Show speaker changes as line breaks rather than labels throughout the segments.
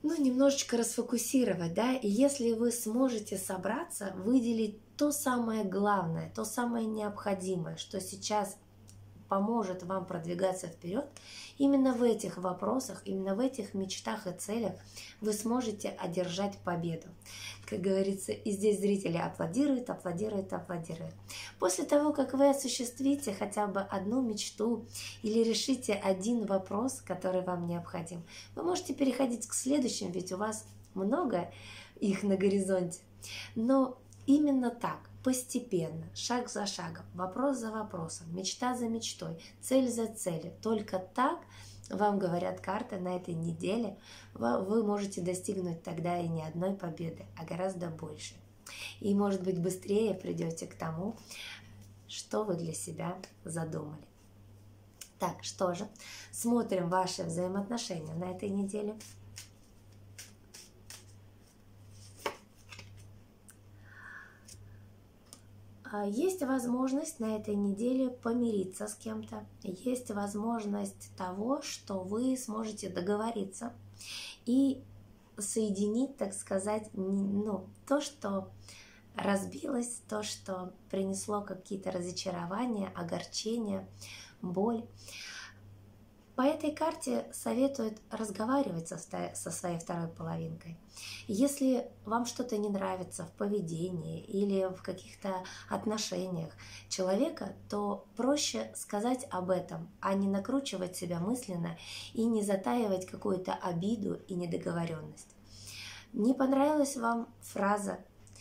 ну, немножечко расфокусировать, да, и если вы сможете собраться, выделить то самое главное, то самое необходимое, что сейчас поможет вам продвигаться вперед, именно в этих вопросах, именно в этих мечтах и целях вы сможете одержать победу. Как говорится, и здесь зрители аплодируют, аплодируют, аплодируют. После того, как вы осуществите хотя бы одну мечту или решите один вопрос, который вам необходим, вы можете переходить к следующим, ведь у вас много их на горизонте. Но именно так, постепенно, шаг за шагом, вопрос за вопросом, мечта за мечтой, цель за целью. Только так, вам говорят карты, на этой неделе вы можете достигнуть тогда и не одной победы, а гораздо больше. И, может быть, быстрее придете к тому, что вы для себя задумали. Так, что же, смотрим ваши взаимоотношения на этой неделе. Есть возможность на этой неделе помириться с кем-то. Есть возможность того, что вы сможете договориться и соединить, так сказать, ну, то, что разбилось, то, что принесло какие-то разочарования, огорчения, боль. По этой карте советуют разговаривать со своей второй половинкой. Если вам что-то не нравится в поведении или в каких-то отношениях человека, то проще сказать об этом, а не накручивать себя мысленно и не затаивать какую-то обиду и недоговоренность. Не понравилась вам фраза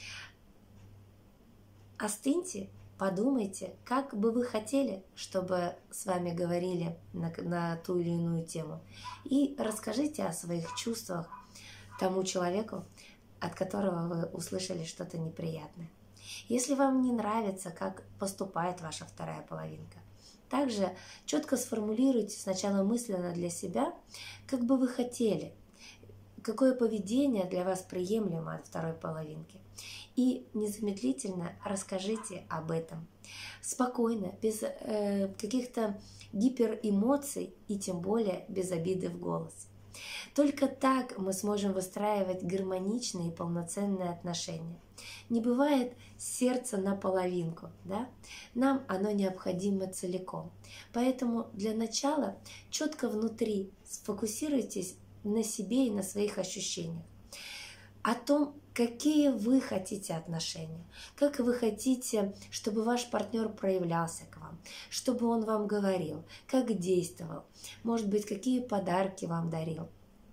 «остыньте», подумайте, как бы вы хотели, чтобы с вами говорили на ту или иную тему. И расскажите о своих чувствах тому человеку, от которого вы услышали что-то неприятное. Если вам не нравится, как поступает ваша вторая половинка, также четко сформулируйте сначала мысленно для себя, как бы вы хотели, какое поведение для вас приемлемо от второй половинки. И незамедлительно расскажите об этом. Спокойно, без каких-то гиперэмоций и тем более без обиды в голосе. Только так мы сможем выстраивать гармоничные и полноценные отношения. Не бывает сердца наполовинку, да? Нам оно необходимо целиком. Поэтому для начала четко внутри сфокусируйтесь на себе и на своих ощущениях. О том, какие вы хотите отношения, как вы хотите, чтобы ваш партнер проявлялся к вам, чтобы он вам говорил, как действовал, может быть, какие подарки вам дарил.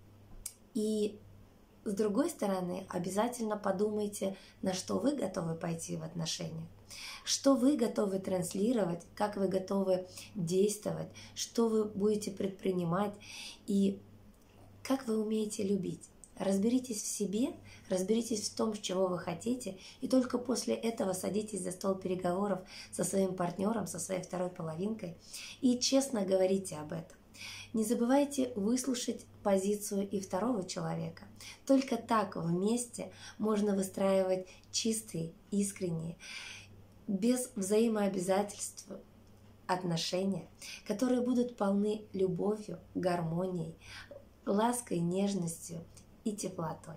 И с другой стороны, обязательно подумайте, на что вы готовы пойти в отношениях, что вы готовы транслировать, как вы готовы действовать, что вы будете предпринимать и как вы умеете любить. Разберитесь в себе, разберитесь в том, чего вы хотите, и только после этого садитесь за стол переговоров со своим партнером, со своей второй половинкой и честно говорите об этом. Не забывайте выслушать позицию и второго человека. Только так вместе можно выстраивать чистые, искренние, без взаимообязательств отношения, которые будут полны любовью, гармонией, лаской, нежностью и теплотой.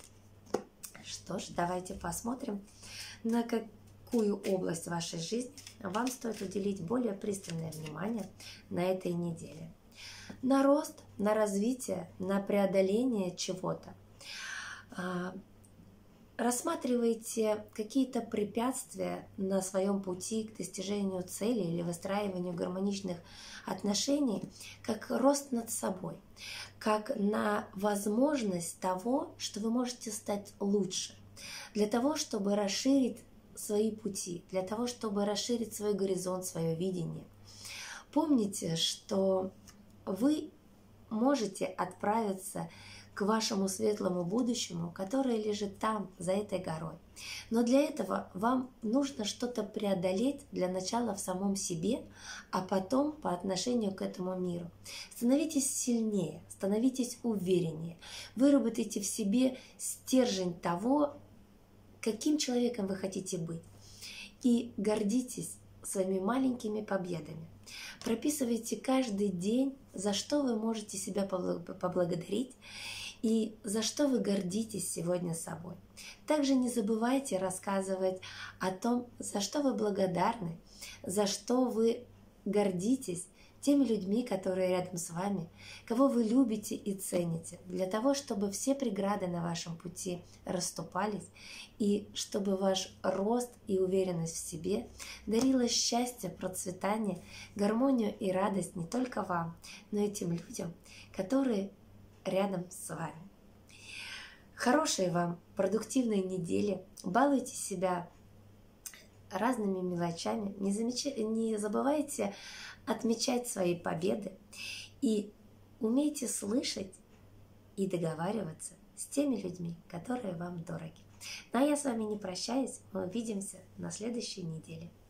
Что ж, давайте посмотрим, на какую область вашей жизни вам стоит уделить более пристальное внимание на этой неделе. На рост, на развитие, на преодоление чего-то. Рассматривайте какие-то препятствия на своем пути к достижению цели или выстраиванию гармоничных отношений как рост над собой, как на возможность того, что вы можете стать лучше, для того, чтобы расширить свои пути, для того, чтобы расширить свой горизонт, свое видение. Помните, что вы можете отправиться к вашему светлому будущему, которое лежит там, за этой горой. Но для этого вам нужно что-то преодолеть для начала в самом себе, а потом по отношению к этому миру. Становитесь сильнее, становитесь увереннее, выработайте в себе стержень того, каким человеком вы хотите быть. И гордитесь своими маленькими победами. Прописывайте каждый день, за что вы можете себя поблагодарить, и за что вы гордитесь сегодня собой. Также не забывайте рассказывать о том, за что вы благодарны, за что вы гордитесь теми людьми, которые рядом с вами, кого вы любите и цените, для того, чтобы все преграды на вашем пути расступались, и чтобы ваш рост и уверенность в себе дарила счастье, процветание, гармонию и радость не только вам, но и тем людям, которые рядом с вами. Хорошей вам продуктивной недели, балуйте себя разными мелочами, не забывайте отмечать свои победы и умейте слышать и договариваться с теми людьми, которые вам дороги. Ну а я с вами не прощаюсь, мы увидимся на следующей неделе.